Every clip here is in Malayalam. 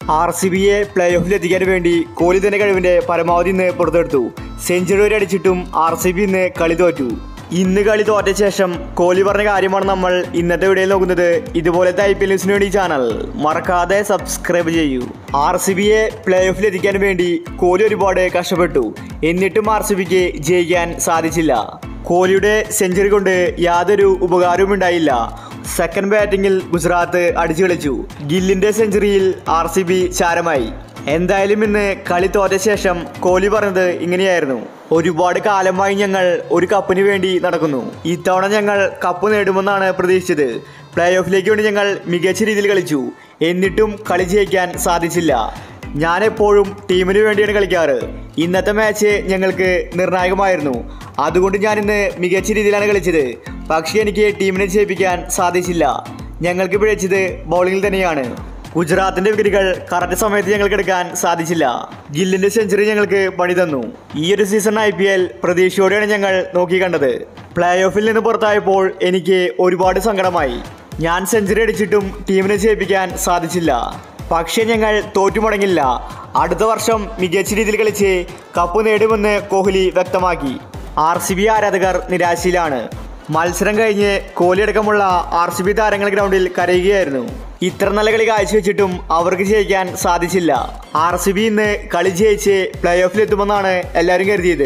RCBയെ പ്ലേ ഓഫിലെത്തിക്കാൻ വേണ്ടി കോഹ്ലി തന്നെ കഴിവിന്റെ പരമാവധി ഇന്ന് പുറത്തെടുത്തു. സെഞ്ചുറി വരെ അടിച്ചിട്ടും RCB ഇന്ന് കളി തോറ്റു. ഇന്ന് കളി തോറ്റ ശേഷം കോഹ്ലി പറഞ്ഞ കാര്യമാണ് നമ്മൾ ഇന്നത്തെ വീഡിയോയിൽ നോക്കുന്നത്. ഇതുപോലത്തെ IPL ന്യൂസിന് വേണ്ടി ചാനൽ മറക്കാതെ സബ്സ്ക്രൈബ് ചെയ്യൂ. RCBയെ പ്ലേ ഓഫിലെത്തിക്കാൻ വേണ്ടി കോഹ്ലി ഒരുപാട് കഷ്ടപ്പെട്ടു. എന്നിട്ടും RCBക്ക് ജയിക്കാൻ സാധിച്ചില്ല. കോഹ്ലിയുടെ സെഞ്ചുറി കൊണ്ട് യാതൊരു ഉപകാരവും ഉണ്ടായില്ല. സെക്കൻഡ് ബാറ്റിംഗിൽ ഗുജറാത്ത് അടിച്ചു കളിച്ചു. ഗില്ലിന്റെ സെഞ്ചുറിയിൽ RCB ചാരമായി. എന്തായാലും ഇന്ന് കളി തോറ്റ ശേഷം കോഹ്ലി പറഞ്ഞത് ഇങ്ങനെയായിരുന്നു: ഒരുപാട് കാലമായി ഞങ്ങൾ ഒരു കപ്പിന് വേണ്ടി നടക്കുന്നു. ഇത്തവണ ഞങ്ങൾ കപ്പ് നേടുമെന്നാണ് പ്രതീക്ഷിച്ചത്. പ്ലേ ഓഫിലേക്ക് വേണ്ടി ഞങ്ങൾ മികച്ച രീതിയിൽ കളിച്ചു. എന്നിട്ടും കളി ജയിക്കാൻ സാധിച്ചില്ല. ഞാൻ എപ്പോഴും ടീമിന് വേണ്ടിയാണ് കളിക്കാറ്. ഇന്നത്തെ മാച്ച് ഞങ്ങൾക്ക് നിർണായകമായിരുന്നു. അതുകൊണ്ട് ഞാൻ ഇന്ന് മികച്ച രീതിയിലാണ് കളിച്ചത്. പക്ഷേ എനിക്ക് ടീമിനെ ജയിപ്പിക്കാൻ സാധിച്ചില്ല. ഞങ്ങൾക്ക് പിഴച്ചത് ബൗളിങ്ങിൽ തന്നെയാണ്. ഗുജറാത്തിന്റെ വിക്കറ്റുകൾ കറക്റ്റ് സമയത്ത് ഞങ്ങൾക്ക് എടുക്കാൻ സാധിച്ചില്ല. ഗില്ലിന്റെ സെഞ്ചുറി ഞങ്ങൾക്ക് പണി തന്നു. ഈ ഒരു സീസൺ IPL പ്രതീക്ഷയോടെയാണ് ഞങ്ങൾ നോക്കി കണ്ടത്. പ്ലേ ഓഫിൽ നിന്ന് പുറത്തായപ്പോൾ എനിക്ക് ഒരുപാട് സങ്കടമായി. ഞാൻ സെഞ്ചുറി അടിച്ചിട്ടും ടീമിനെ ജയിപ്പിക്കാൻ സാധിച്ചില്ല. പക്ഷേ ഞങ്ങൾ തോറ്റുമുടങ്ങില്ല. അടുത്ത വർഷം മികച്ച രീതിയിൽ കളിച്ച് കപ്പ് നേടുമെന്ന് കോഹ്ലി വ്യക്തമാക്കി. RCB ആരാധകർ നിരാശയിലാണ്. മത്സരം കഴിഞ്ഞ് കോഹ്ലി അടക്കമുള്ള RCB താരങ്ങൾ ഗ്രൗണ്ടിൽ കരയുകയായിരുന്നു. ഇത്ര നല്ല കളി കാഴ്ചവെച്ചിട്ടും അവർക്ക് ജയിക്കാൻ സാധിച്ചില്ല. RCB ഇന്ന് കളി ജയിച്ച് പ്ലേ ഓഫിലെത്തുമെന്നാണ് എല്ലാവരും കരുതിയത്.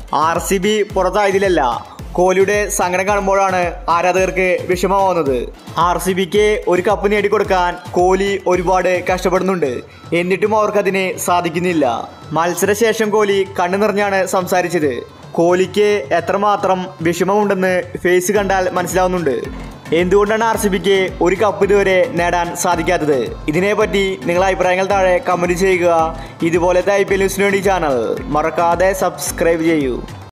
RCB പുറത്തായതിലല്ല, കോഹ്ലിയുടെ സങ്കടം കാണുമ്പോഴാണ് ആരാധകർക്ക് വിഷമമാവുന്നത്. RCBക്ക് ഒരു കപ്പ് നേടിക്കൊടുക്കാൻ കോഹ്ലി ഒരുപാട് കഷ്ടപ്പെടുന്നുണ്ട്. എന്നിട്ടും അവർക്കതിന് സാധിക്കുന്നില്ല. മത്സരശേഷം കോഹ്ലി കണ്ണു നിറഞ്ഞാണ് സംസാരിച്ചത്. കോഹ്ലിക്ക് എത്രമാത്രം വിഷമമുണ്ടെന്ന് ഫേസ് കണ്ടാൽ മനസ്സിലാവുന്നുണ്ട്. എന്തുകൊണ്ടാണ് RCBക്ക് ഒരു കപ്പ് ഇതുവരെ നേടാൻ സാധിക്കാത്തത്? ഇതിനെപ്പറ്റി നിങ്ങളുടെ അഭിപ്രായങ്ങൾ താഴെ കമൻറ്റ് ചെയ്യുക. ഇതുപോലത്തെ IPL ന്യൂസിന് വേണ്ടി ചാനൽ മറക്കാതെ സബ്സ്ക്രൈബ് ചെയ്യൂ.